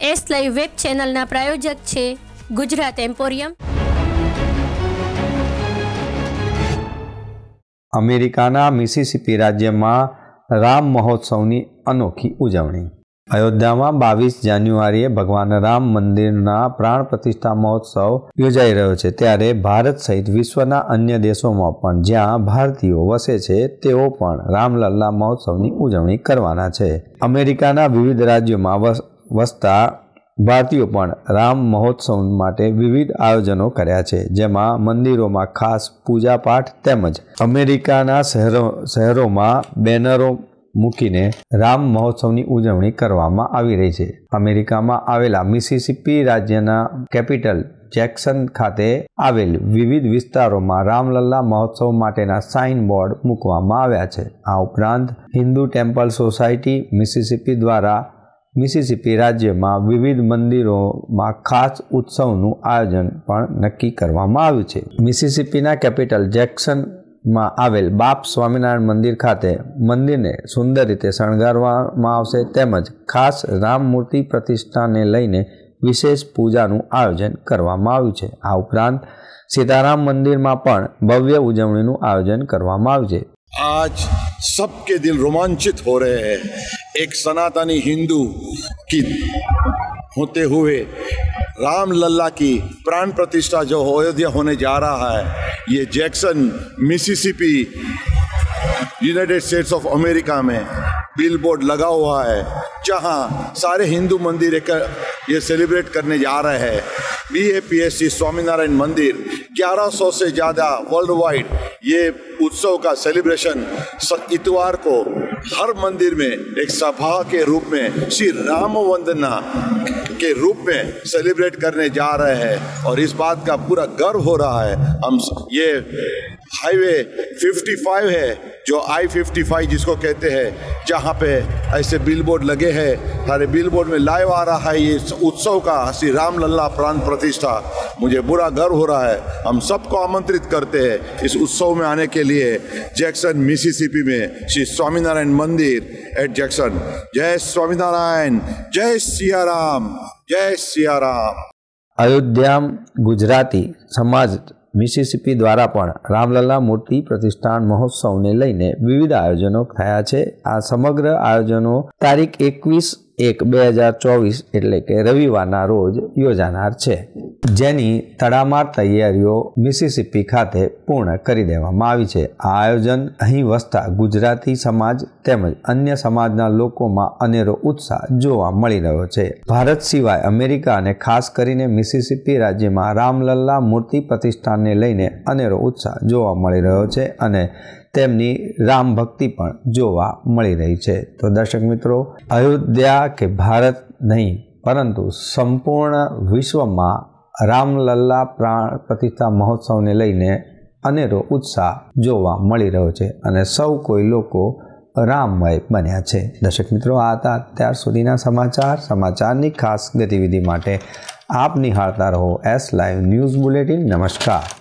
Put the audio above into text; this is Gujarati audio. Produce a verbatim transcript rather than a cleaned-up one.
એસ લાઈવ વેબ ચેનલના પ્રાયોજક છે ગુજરાત એમ્પોરિયમ। અમેરિકાના મિસિસિપી રાજ્યમાં રામ મહોત્સવની અનોખી ઉજવણી। અયોધ્યામાં બાવીસ જાન્યુઆરીએ ભગવાન રામ મંદિરના પ્રાણ પ્રતિષ્ઠા મહોત્સવ યોજાઈ રહ્યો છે, ત્યારે ભારત સહિત વિશ્વના અન્ય દેશોમાં પણ જ્યાં ભારતીયો વસે છે તેઓ પણ રામલલ્લા મહોત્સવની ઉજવણી કરવાના છે। અમેરિકાના વિવિધ રાજ્યોમાં વસતા ભારતીયો પણ રામ મહોત્સવ માટે વિવિધ આયોજનો કર્યા છે, જેમાં મંદિરોમાં ખાસ પૂજા પાઠ તેમજ અમેરિકાના શહેરો શહેરોમાં બેનરો મૂકીને રામ મહોત્સવની ઉજવણી કરવામાં આવી રહી છે। અમેરિકામાં આવેલા મિસિસિપી રાજ્યના કેપિટલ જેક્સન ખાતે આવેલ વિવિધ વિસ્તારોમાં રામલલ્લા મહોત્સવ માટેના સાઇન બોર્ડ મૂકવામાં આવ્યા છે। આ ઉપરાંત હિન્દુ ટેમ્પલ સોસાયટી મિસિસિપી દ્વારા મિસિસિપી રાજ્યમાં વિવિધ મંદિરોમાં ખાસ ઉત્સવનું આયોજન પણ નક્કી કરવામાં આવ્યું છે। મિસિસિપીના કેપિટલ જેક્સન માં આવેલ બાપ સ્વામિનારાયણ મંદિર ખાતે મંદિરને સુંદર રીતે શણગારવામાં આવશે, તેમજ ખાસ રામ મૂર્તિ પ્રતિષ્ઠાને લઈને વિશેષ પૂજાનું આયોજન કરવામાં આવ્યું છે। આ ઉપરાંત સીતારામ મંદિરમાં પણ ભવ્ય ઉજવણીનું આયોજન કરવામાં આવ્યું છે। आज सबके दिल रोमांचित हो रहे हैं। एक सनातनी हिंदू की होते हुए रामलल्ला की प्राण प्रतिष्ठा जो अयोध्या होने जा रहा है, ये Jackson Mississippi United States of America में बिल बोर्ड लगा हुआ है, जहां सारे हिंदू मंदिर एक ये सेलिब्रेट करने जा रहे हैं। बी ए पी एस सी स्वामीनारायण मंदिर ग्यारह सौ से ज़्यादा वर्ल्ड वाइड ये उत्सव का सेलिब्रेशन इतवार को हर मंदिर में एक सभा के रूप में श्री राम वंदना के रूप में सेलिब्रेट करने जा रहे हैं, और इस बात का पूरा गर्व हो रहा है। हम ये हाईवे पचपन है, जो आई पचपन जिसको कहते हैं, जहाँ पे ऐसे बिलबोर्ड लगे हैं, सारे बिलबोर्ड में लाइव आ रहा है ये उत्सव का श्री रामलल्ला प्राण प्रतिष्ठा। मुझे बुरा गर्व हो रहा है। हम सबको आमंत्रित करते हैं इस उत्सव में आने के लिए। जैक्सन मिसिसिपी में श्री स्वामीनारायण मंदिर एट जैक्सन। जय स्वामीनारायण, जय सिया राम, जय सिया राम। अयोध्या गुजराती समाज मिसिसिपी द्वारा पण रामलल्ला मूर्ति प्रतिष्ठान महोत्सव ने लईने विविध आयोजनों थया छे। आ समग्र आयोजनों तारीख एकवीस एक बे हज़ार चौबीस एटले के रविवाરના रोज योजानार छे, जेनी तड़ामार तैयारीओ मिसिसिपी खाते पूर्ण करी देवामां आवी छे। आ आयोजन અહીં વસતા ગુજરાતી સમાજ તેમજ અન્ય સમાજના લોકોમાં અનેરો ઉત્સાહ જોવા મળી રહ્યો છે। ભારત સિવાય અમેરિકા અને ખાસ કરીને મિસિસિપી રાજ્યમાં રામલલ્લા મૂર્તિ પ્રતિષ્ઠાનને લઈને અનેરો ઉત્સાહ જોવા મળી રહ્યો છે અને તેમની રામ ભક્તિ પણ જોવા મળી રહી છે। તો દર્શક મિત્રો, અયોધ્યા કે ભારત નહીં પરંતુ સંપૂર્ણ વિશ્વમાં રામલલ્લા પ્રાણ પ્રતિષ્ઠા મહોત્સવને લઈને અનેરો ઉત્સાહ જોવા મળી રહ્યો છે અને સૌ કોઈ લોકો રામમય બન્યા છે। દર્શક મિત્રો, આ હતા અત્યાર સુધીના સમાચાર। સમાચારની ખાસ ગતિવિધિ માટે આપ નિહાળતા રહો એસ લાઈવ ન્યૂઝ બુલેટિન। નમસ્કાર।